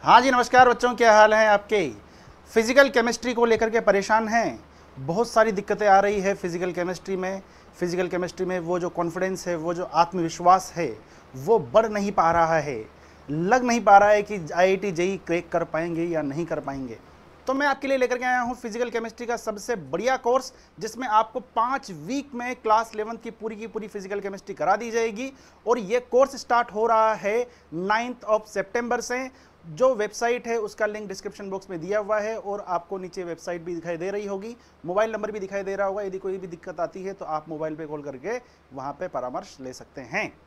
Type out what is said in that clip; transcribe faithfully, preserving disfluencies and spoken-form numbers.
हाँ जी नमस्कार बच्चों, क्या हाल है आपके। फिजिकल केमिस्ट्री को लेकर के परेशान हैं, बहुत सारी दिक्कतें आ रही है फिजिकल केमिस्ट्री में। फिजिकल केमिस्ट्री में वो जो कॉन्फिडेंस है, वो जो आत्मविश्वास है, वो बढ़ नहीं पा रहा है। लग नहीं पा रहा है कि आई I T J E crack कर पाएंगे या नहीं कर पाएंगे। तो मैं आपके लिए लेकर के आया हूँ फिजिकल केमिस्ट्री का सबसे बढ़िया कोर्स, जिसमें आपको पाँच वीक में क्लास इलेवंथ की पूरी की पूरी फिजिकल केमिस्ट्री करा दी जाएगी। और ये कोर्स स्टार्ट हो रहा है नाइन्थ ऑफ सितंबर से। जो वेबसाइट है उसका लिंक डिस्क्रिप्शन बॉक्स में दिया हुआ है, और आपको नीचे वेबसाइट भी दिखाई दे रही होगी, मोबाइल नंबर भी दिखाई दे रहा होगा। यदि कोई भी दिक्कत आती है तो आप मोबाइल पे कॉल करके वहाँ पे परामर्श ले सकते हैं।